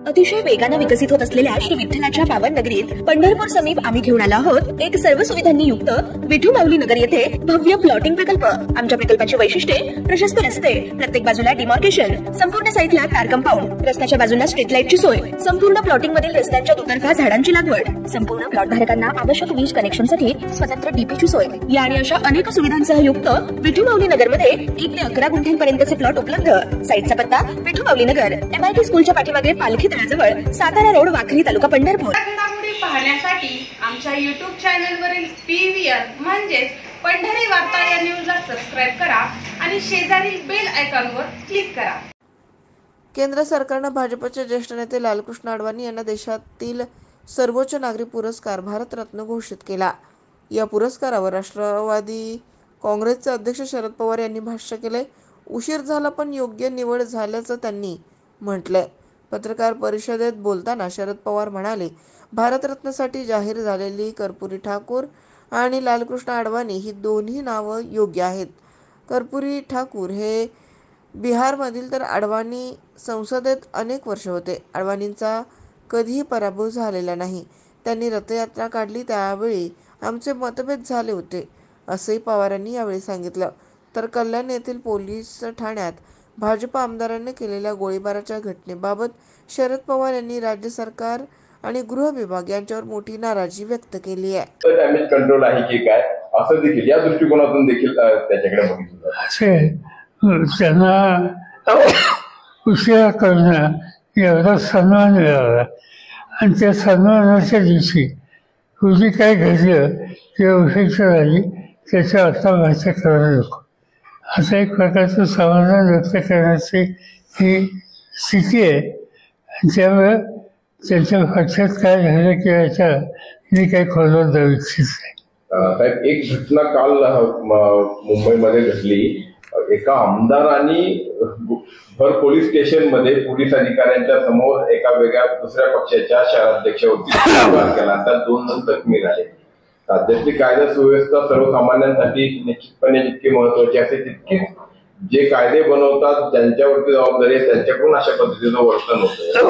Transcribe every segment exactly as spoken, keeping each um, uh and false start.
अतिशय वेगाने विकसित होत असलेल्या श्री विठ्ठलाच्या पावन नगरीत पंढरपूर समीप आम्ही घेऊन आलो आहोत एक सर्व सुविधांनी युक्त विठू माऊली नगर येथे भव्य प्लॉटिंग प्रकल्प। आमच्या प्रकल्पाची वैशिष्ट्ये प्रशस्त रस्ते, प्रत्येक बाजूला डिमार्केशन, संपूर्ण साईटला कार कंपाऊंड, रस्त्याच्या बाजूला स्ट्रीट लाईटची सोय, संपूर्ण प्लॉटिंग मधील रस्त्यांच्या दुतर्फा झाडांची लागवड, संपूर्ण प्लॉट धारकांना आवश्यक वीज कनेक्शनसाठी स्वतंत्र डीपीची सोय या आणि अशा अनेक सुविधांसह युक्त विठू माऊली नगर मध्ये एक ते अकरा गुंठ्यांपर्यंतचे प्लॉट उपलब्ध। साईटचा पत्ता विठू माऊली नगर, एमआयटी स्कूलच्या पाठीमागे पालखी तळाजवळ, सातारा रोड, वाखरी, तालुका पंढरपूर। घडामोडी पाहण्यासाठी आमच्या यूट्यूब चॅनलवरील पीव्हीआर म्हणजेच पंढरी वार्ता या न्यूजला सबस्क्राइब करा आणि शेजारील बेल आयकॉनवर क्लिक करा। केंद्र सरकारने भाजपचे ज्येष्ठ नेते लालकृष्ण अडवाणी यांना देशातील सर्वोच्च नागरी पुरस्कार भारतरत्न घोषित केला। या पुरस्कारावर राष्ट्रवादी काँग्रेसचे अध्यक्ष शरद पवार यांनी भाष्य केले। उशीर झाला पण योग्य निवड झाल्याचं त्यांनी म्हटलंय। पत्रकार परिषदेत बोलताना शरद पवार म्हणाले, भारतरत्नसाठी जाहीर झालेली कर्पुरी ठाकूर आणि लालकृष्ण अडवाणी ही दोन्ही नावं योग्य आहेत। कर्पुरी ठाकूर हे बिहारमधील तर अडवाणी संसदेत अनेक वर्ष होते। अडवाणींचा कधीही पराभव झालेला नाही। त्यांनी रथयात्रा काढली त्यावेळी आमचे मतभेद झाले होते असंही पवारांनी यावेळी सांगितलं। तर कल्याण येथील पोलीस ठाण्यात भाजप आमदारांनी केलेल्या गोळीबाराच्या घटनेबाबत शरद पवार यांनी राज्य सरकार आणि गृह विभाग यांच्यावर मोठी नाराजी व्यक्त केली आहे। डॅमेज कंट्रोल आहे की काय असं देखील या दृष्टिकोनातून देखील त्याच्याकडे बघितलं असे त्यांना उशिरा करणं एवढा सन्मान मिळाला आणि त्या सन्मानाच्या दिवशी पूर्वी काय घडलं किंवा उशीर झाली त्याच्या अर्थभाषा करायला नको असं एक प्रकारचं समाधान व्यक्त करण्याची ही स्थिती आहे। त्यामुळे त्याच्या पक्षात काय झालं किंवा याच्या मी काही खोलवर जाऊ इच्छित नाही। साहेब, एक घटना काल मुंबईमध्ये घडली। एका आमदारांनी भर पोलीस स्टेशन मध्ये पोलीस अधिकाऱ्यांच्या समोर एका वेगळ्या दुसऱ्या पक्षाच्या शहराध्यक्षावरती केला, त्यात दोन जण जखमी झाले। राज्यातली कायदा सुव्यवस्था सर्वसामान्यांसाठी निश्चितपणे जितकी महत्वाची असते तितकीच जे कायदे बनवतात ज्यांच्यावरती जबाबदारी आहे त्यांच्याकडून अशा पद्धतीचं वर्तन होतं।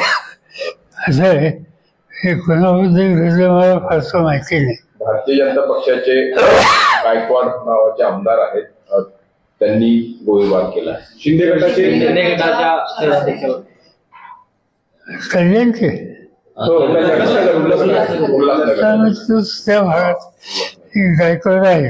असं आहे, हे कोणाबद्दल घडलं मला फारसं माहिती नाही। भारतीय जनता पक्षाचे गायकवाड नावाचे आमदार आहेत, त्यांनी गोळीबार केला। शिंदे गटाचे कल्याणचे त्या भागात गायकवाड आहेत।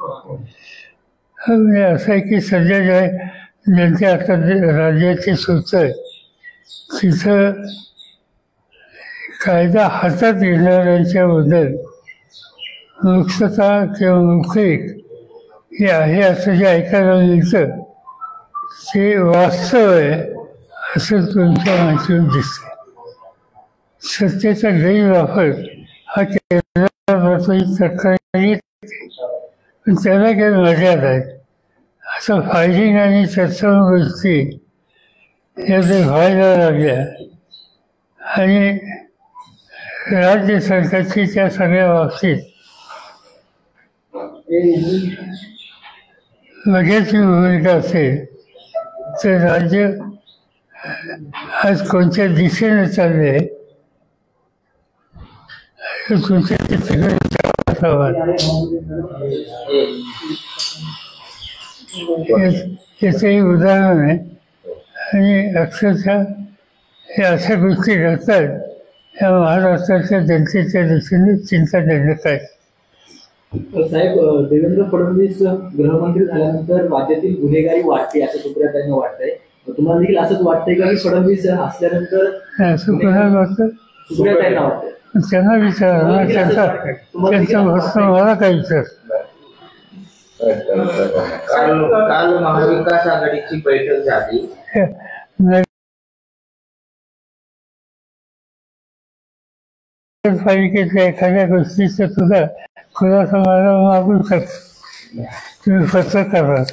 असं आहे की सध्या जे ज्यांच्या आता राज्याची सूच आहे तिथं कायदा हातात घेणाऱ्यांच्याबद्दल मुक्तता किंवा मुखिक हे आहे असं जे ऐकायला मिळतं ते वास्तव आहे असं तुमच्या माहितीतून दिसतं। सत्तेचा गैरवापर हा केंद्रातर्फे तक्रारी पण त्याला काही मर्यादा आहेत। असं फायरिंग आणि तत्सम गोष्टी या जर व्हायला लागल्या आणि राज्य सरकारची त्या सगळ्या बाबतीत बघ्याची भूमिका असेल तर राज्य आज कोणत्या दिशेने चालले आहे तुमच्या याचंही उदाहरण आहे। आणि अक्षरशः हे अशा गोष्टी घडतात या महाराष्ट्राच्या जनतेच्या दृष्टीने चिंताजनक आहे। साहेब, देवेंद्र फडणवीस गृहमंत्री झाल्यानंतर राज्यातील गुन्हेगारी वाढते असं सुप्रियाताईंना वाटतंय, तुम्हाला देखील असंच वाटतंय का की फडणवीस असल्यानंतर असं कोणाला वाटतं? सुप्रियाताईंना वाटतं? त्यांना विचारा, त्यांचा त्यांचा प्रश्न मला काय विचार। काल महाविकास आघाडीची बैठक झाली, पालिकेतल्या एखाद्या गोष्टीचं सुद्धा खुलासा मला मागू शकतो, तुम्ही पत्रकार आहात।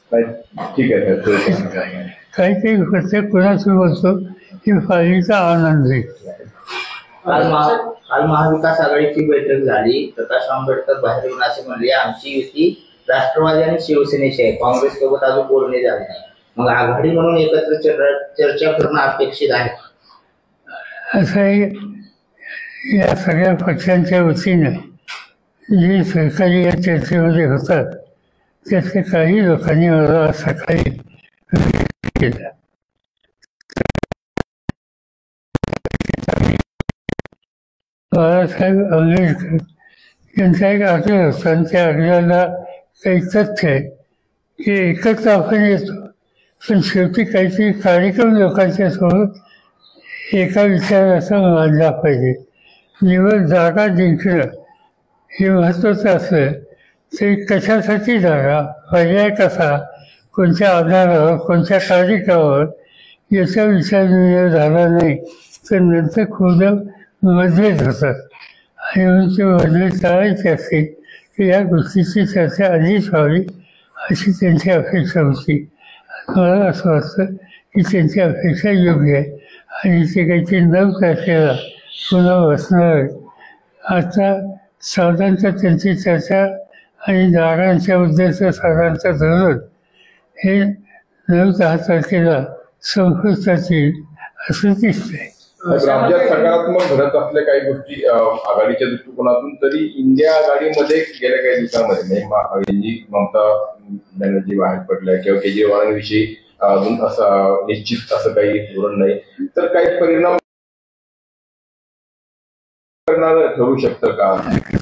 काहीतरी प्रत्येक कुणाचं बोलतो ही फाईलचा आनंद आहे। काल काल महाविकास आघाडीची बैठक झाली, प्रकाश आंबेडकर बाहेर येऊन असे म्हणले आमची युती राष्ट्रवादी आणि शिवसेनेची आहे, काँग्रेस सोबत अजून बोलणे झाले नाही, मग आघाडी म्हणून एकत्र चर्चा करणं अपेक्षित आहे। असंही या सगळ्या पक्षांच्या वतीनं जे सहकारी या चर्चेमध्ये होतात त्यातल्या काही लोकांनी मला सकाळी केला. बाळासाहेब आंबेडकर यांचा एक आग्रह होता आणि त्या आग्रहाला काही तथ्य आहे की एकत्र आपण येतो पण शेवटी काहीतरी कार्यक्रम लोकांच्या सोबत एका विचाराचा मांडला पाहिजे. निवड जागा जिंकणं हे महत्त्वाचं असलं तरी कशासाठी जागा, पर्याय कसा, कोणत्या आधारावर, कोणत्या कार्यक्रमावर याचा विचार झाला नाही तर नंतर खूप मतभेद होतात आणि म्हणून ते मतभेद टाळायचे असतील तर या गोष्टीची चर्चा आधीच व्हावी अशी त्यांची अपेक्षा होती. मला असं वाटतं की त्यांची अपेक्षा योग्य आहे आणि ते काहीतरी नऊ तारखेला पुन्हा बसणार आहे. आता साधारणतः त्यांची चर्चा आणि जागांच्या उद्देश साधारणतः धरून हे नऊ दहा तारखेला संपुष्टात येईल असं दिसतंय. राज्यात सकारात्मक घडत असल्या काही गोष्टी आघाडीच्या दृष्टिकोनातून तरी इंडिया आघाडीमध्ये गेल्या काही दिवसांमध्ये म्हणजे ममता बॅनर्जी बाहेर पडल्या किंवा केजरीवालांविषयी अजून असं निश्चित असं काही धोरण नाही तर काही परिणाम करणार ठरू शकतं का?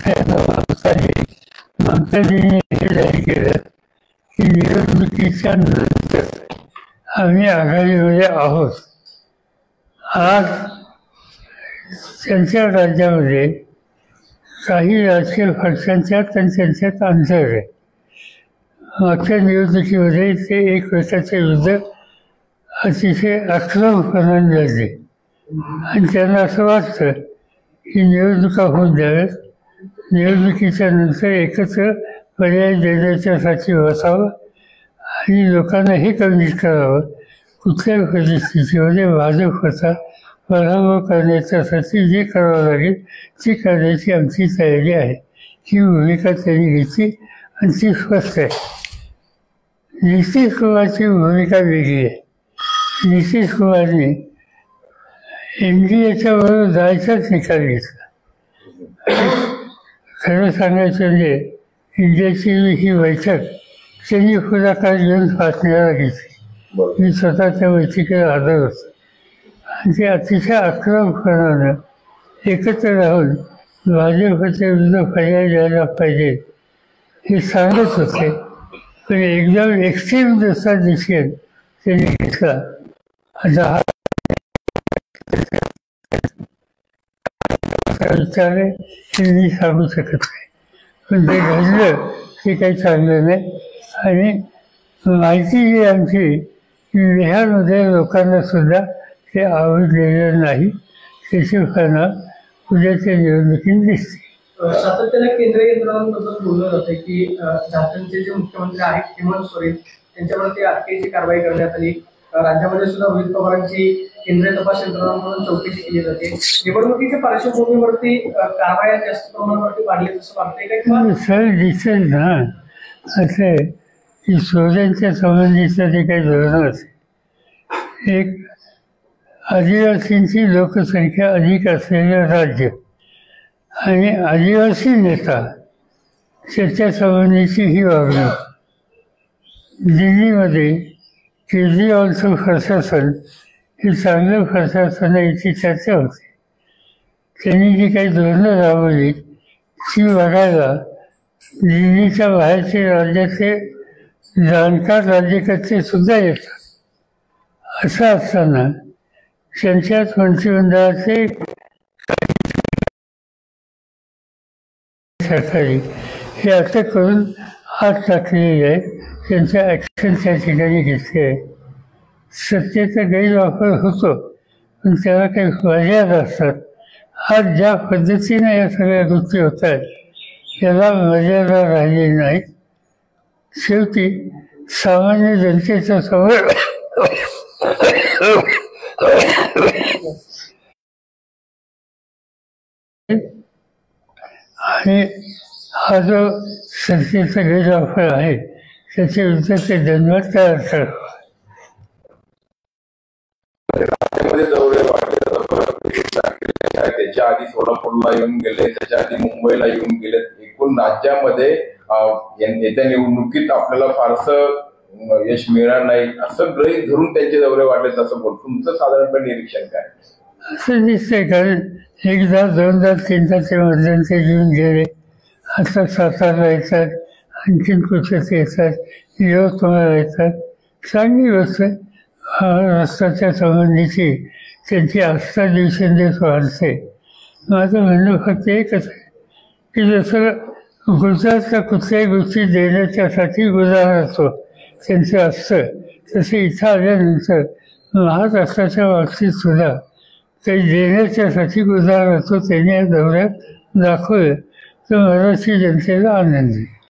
ममताजींनी हे जाहीर केलं की निवडणुकीच्या नंतर आम्ही आघाडीमध्ये आहोत. आज त्यांच्या राज्यामध्ये काही राजकीय पक्षांच्यात आणि त्यांच्यात अंतर आहे. मागच्या निवडणुकीमध्ये ते एकमेकाच्या विरुद्ध अतिशय आक्रमकपणाने लढले आणि त्यांना असं वाटतं की निवडणुका होऊन द्याव्यात, निवडणुकीच्या नंतर एकत्र पर्याय देण्याच्यासाठी बसावं आणि लोकांना हे कन्व्हिन्स करावं कुठल्याही परिस्थितीमध्ये भाजपचा पराभव करण्याच्यासाठी जे करावं लागेल ती करण्याची आमची तयारी आहे. ही भूमिका त्यांनी घेतली आणि ती स्पष्ट आहे. नितीश कुमारची भूमिका वेगळी आहे. नितीश कुमारने एन डी एच्या बरोबर जायचाच निकाल घेतला. खरं सांगायचं म्हणजे इंडियाची ही बैठक त्यांनी पुढाकार घेऊन पाचण्याला घेतली. मी स्वतः त्या बैठकीला हजर होतो आणि ते अतिशय आक्रमकपणानं एकत्र राहून भाजपच्या विरुद्ध पर्याय द्यायला पाहिजे हे सांगत होते. पण एकदम एक्स्ट्रीम दुसरा डिसिजन त्यांनी घेतला. आता हा विचार आहे हे मी सांगू शकत नाही पण ते घडलं ते काही चांगलं नाही. आणि माहिती जी आमची बिहारमध्ये लोकांना सुद्धा ते आवडलेलं नाही त्याची परिणाम उद्याच्या निवडणुकीत दिसते. सातत्याने केंद्रीय यंत्रणांबद्दल बोललं जातं की झारखंडचे जे मुख्यमंत्री आहेत हेमंत सोरेन त्यांच्यावरती अटकेची कारवाई करण्यात आली. राज्यामध्ये सुद्धा रोहित पवारांची केंद्रीय तपास यंत्रणांकडून चौकशी केली जाते. निवडणुकीच्या पार्श्वभूमीवरती कारवाया जास्त प्रमाणावरती वाढली असं वाटतंय का? सर दिसेल ना असं आहे की सोरेनच्या संबंधीचं जे काही धोरण असेल, एक आदिवासींची लोकसंख्या अधिक असलेलं राज्य आणि आदिवासी नेता त्याच्या संबंधीची ही वागणूक. दिल्लीमध्ये केजरीवालचं प्रशासन हे चांगलं प्रशासन आहे याची चर्चा होती. त्यांनी जी काही धोरणं राबवली ती बघायला दिल्लीच्या बाहेरचे राज्याचे जाणकार राज्यकर्ते सुद्धा येतात. असं असताना त्यांच्याच मंत्रिमंडळाचे सरकारी हे अटक करून आत टाकलेले आहे. त्यांच्या ॲक्शन त्या ठिकाणी घेतले आहे. सत्तेचा गैरवापर होतो पण त्याला काही मर्यादा असतात. आज ज्या पद्धतीने या सगळ्या गोष्टी होत आहेत याला मर्यादा राहिलेली नाहीत. शेवटी सामान्य जनतेचा समोर आणि हा जो सत्तेचा गैरवापर आहे त्याच्या विरुद्ध ते दंडवत तयार करावा. राज्यामध्ये दौरे वाढले याच्या आधी सोलापूरला येऊन गेले, त्याच्या आधी मुंबईला येऊन गेले. एकूण राज्यामध्ये येत्या निवडणुकीत आपल्याला फारसं यश मिळणार नाही असं गृहीत धरून त्यांचे दौरे वाढलेत असं बोल. तुमचं साधारणपणे निरीक्षण काय? असं दिसतंय, कारण एकदा दोनदा तीनदा ते मध्यंतरी येऊन गेले. आता सातारला येतात, आणखीन कुठेच येतात, यवतमाळला येतात. चांगली गोष्ट आहे. रस्त्याच्या संबंधीची त्यांची आस्था दिवसेंदिवस वाढते. माझं म्हणणं फक्त एकच आहे की जसं गुजरातला कुठल्याही गोष्टी देण्याच्यासाठी गुजारा असतो त्यांचं असतं, तसं इथं आल्यानंतर महाराष्ट्राच्या बाबतीत सुद्धा काही देण्याच्यासाठी गुजारा असतो. त्यांनी या दौऱ्यात दाखवलं तर मराठी जनतेला आनंद आहे.